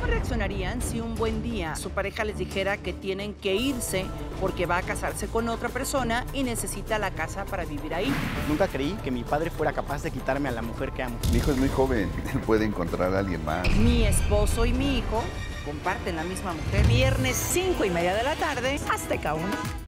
reaccionarían si un buen día su pareja les dijera que tienen que irse porque va a casarse con otra persona y necesita la casa para vivir ahí? Nunca creí que mi padre fuera capaz de quitarme a la mujer que amo. Mi hijo es muy joven, él puede encontrar a alguien más. Mi esposo y mi hijo comparten la misma mujer. Viernes 5:30 de la tarde, Azteca 1.